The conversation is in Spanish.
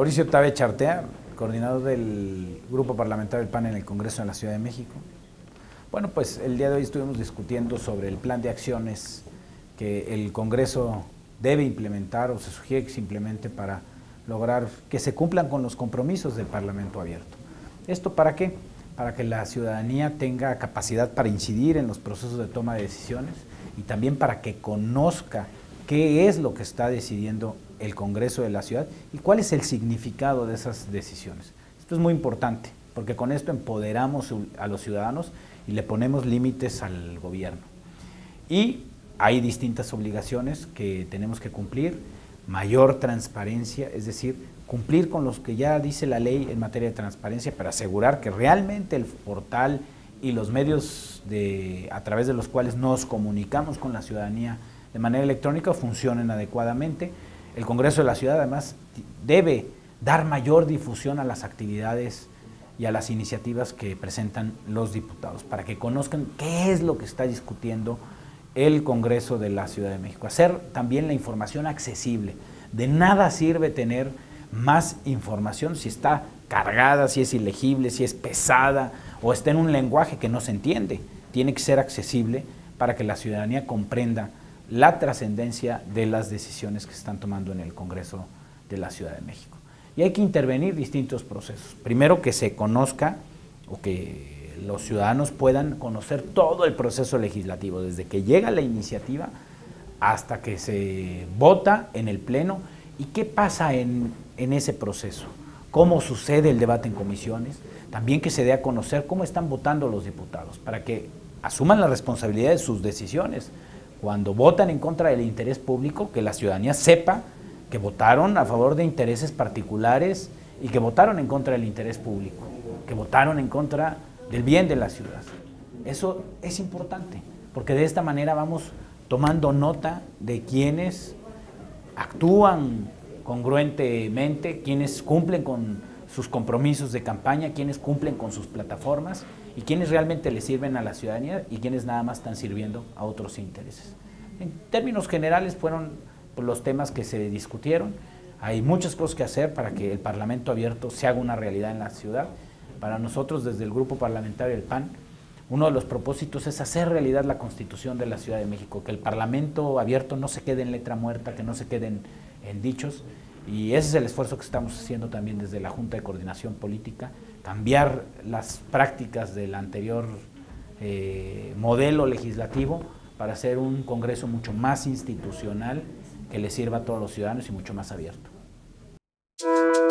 Mauricio Tabe Chartea, coordinador del Grupo Parlamentario del PAN en el Congreso de la Ciudad de México. Bueno, pues el día de hoy estuvimos discutiendo sobre el plan de acciones que el Congreso debe implementar o se sugiere que se implemente para lograr que se cumplan con los compromisos del Parlamento abierto. ¿Esto para qué? Para que la ciudadanía tenga capacidad para incidir en los procesos de toma de decisiones y también para que conozca qué es lo que está decidiendo el Congreso de la ciudad y cuál es el significado de esas decisiones. Esto es muy importante, porque con esto empoderamos a los ciudadanos y le ponemos límites al gobierno. Y hay distintas obligaciones que tenemos que cumplir, mayor transparencia, es decir, cumplir con los que ya dice la ley en materia de transparencia para asegurar que realmente el portal y los medios a través de los cuales nos comunicamos con la ciudadanía de manera electrónica funcionen adecuadamente. El Congreso de la Ciudad además debe dar mayor difusión a las actividades y a las iniciativas que presentan los diputados para que conozcan qué es lo que está discutiendo el Congreso de la Ciudad de México. Hacer también la información accesible. De nada sirve tener más información si está cargada, si es ilegible, si es pesada o está en un lenguaje que no se entiende. Tiene que ser accesible para que la ciudadanía comprenda la trascendencia de las decisiones que se están tomando en el Congreso de la Ciudad de México. Y hay que intervenir distintos procesos. Primero, que se conozca o que los ciudadanos puedan conocer todo el proceso legislativo, desde que llega la iniciativa hasta que se vota en el Pleno y qué pasa en ese proceso, cómo sucede el debate en comisiones, también que se dé a conocer cómo están votando los diputados, para que asuman la responsabilidad de sus decisiones. Cuando votan en contra del interés público, que la ciudadanía sepa que votaron a favor de intereses particulares y que votaron en contra del interés público, que votaron en contra del bien de la ciudad. Eso es importante, porque de esta manera vamos tomando nota de quienes actúan congruentemente, quienes cumplen con sus compromisos de campaña, quienes cumplen con sus plataformas y quienes realmente le sirven a la ciudadanía y quienes nada más están sirviendo a otros intereses. En términos generales fueron los temas que se discutieron. Hay muchas cosas que hacer para que el Parlamento abierto se haga una realidad en la ciudad. Para nosotros, desde el Grupo Parlamentario del PAN, uno de los propósitos es hacer realidad la Constitución de la Ciudad de México, que el Parlamento abierto no se quede en letra muerta, que no se quede en dichos, y ese es el esfuerzo que estamos haciendo también desde la Junta de Coordinación Política, cambiar las prácticas del anterior modelo legislativo para hacer un Congreso mucho más institucional que le sirva a todos los ciudadanos y mucho más abierto.